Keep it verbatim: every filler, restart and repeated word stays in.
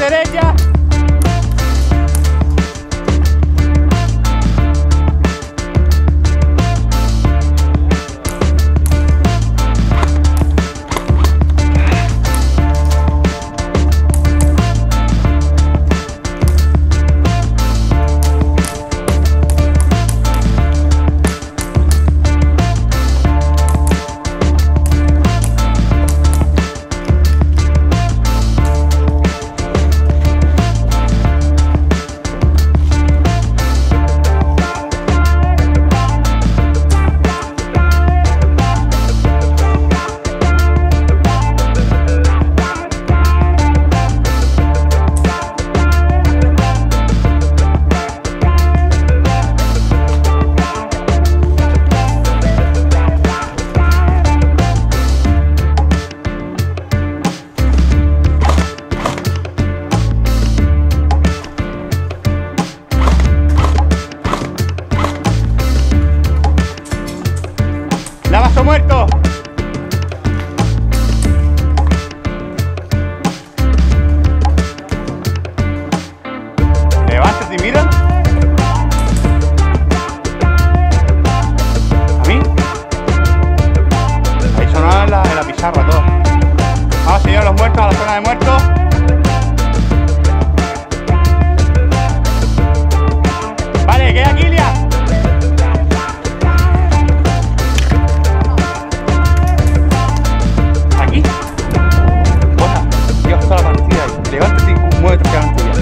derecha. ¡Lavazo muerto! Levántate y mira. ¿A mí? Ahí sonaba en la, en la pizarra todo. Vamos a seguir a los muertos, a la zona de muertos. Vale, queda Kilia. Levántate y muévete, que